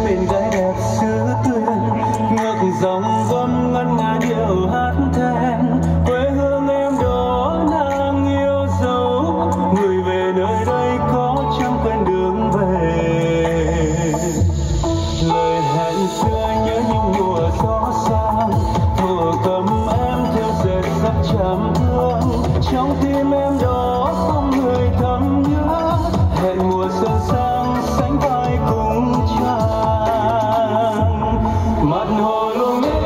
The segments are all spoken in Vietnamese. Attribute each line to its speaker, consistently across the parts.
Speaker 1: bên gái đẹp xứ Tuyên, ngược dòng gom ngân nga điệu hát then. Quê hương em đó nàng yêu dấu, người về nơi đây có chẳng quên đường về. Lời hẹn xưa nhớ những mùa gió xa, thổ cầm em theo dệt sắc trầm thương. Trong tim em đó không người thầm nhớ, hẹn mùa xuân sang sánh vai cùng chàng. Mặt hồ lung linh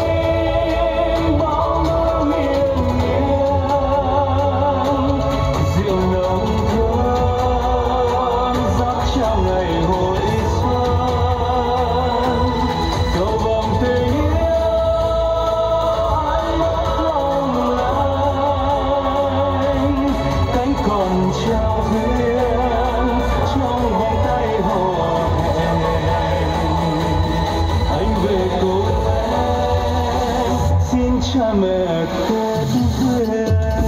Speaker 1: bóng mơ nghiêng nghiêng, rượu nồng thơm rót trong ngày hội xuân. Cầu vòng tình yêu anh mất long lanh, cánh còn trao duyên trong vòng tay hò hẹn. Anh về cùng em, xin cha mẹ kết duyên.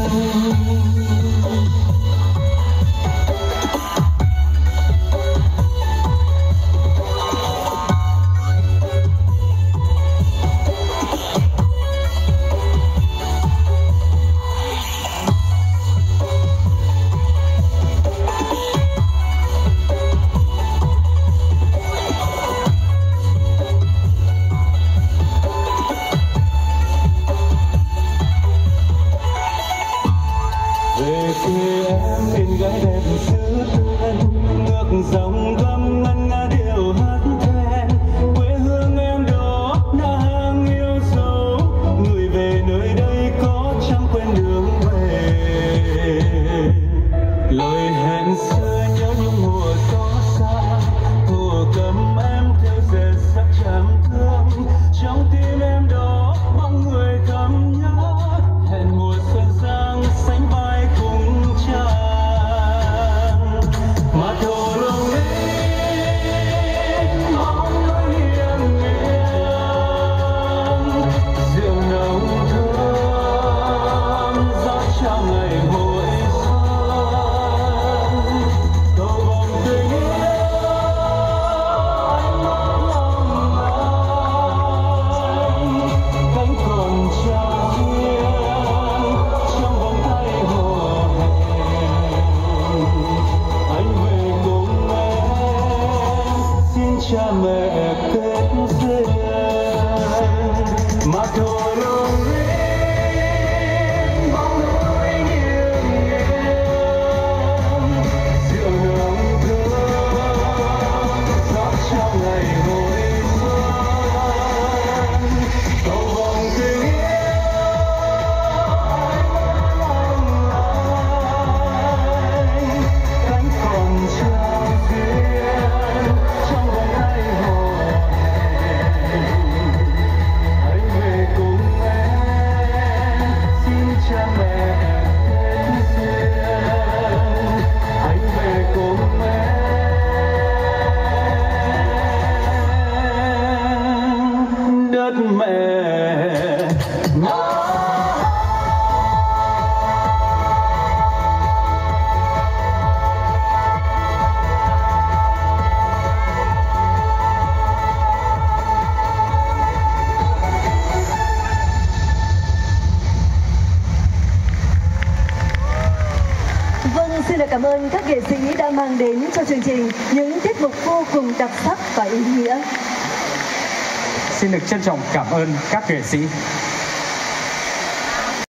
Speaker 1: Về quê em bên gái đẹp xứ Tuyên, ngược dòng gom ngân nga điệu hát then. Quê hương em đó nàng yêu dấu, người về nơi đây có chẳng quên đường về. Lời hẹn xưa nhớ những mùa gió xa, thổ cầm em theo dệt sắc trầm thương. Trong tim em đó bóng người thầm nhớ, hẹn mùa xuân sang sánh vai cùng chàng. Mặt hồ lung linh bóng mơ nghiêng nghiêng, rượu nồng thơm rót trong ngày hội xuân. Cầu vòng tình yêu anh mất long lanh, cánh còn trao duyên trong vòng tay hò hẹn. Anh về cùng em, xin cha mẹ kết duyên. Mặt hồ lung linh bóng núi nghiêng nghiêng, rượu nồng thơm rót trong ngày hội xuân. Cầu vòng tình yêu anh mất long lanh, cánh còn trao duyên trong vòng tay hò hẹn. Anh về cùng em, xin cha mẹ kết duyên. Anh về cùng em, đất mẹ.
Speaker 2: Vâng, xin được cảm ơn các nghệ sĩ đã mang đến cho chương trình những tiết mục vô cùng đặc sắc và ý nghĩa.
Speaker 3: Xin được trân trọng cảm ơn các nghệ sĩ.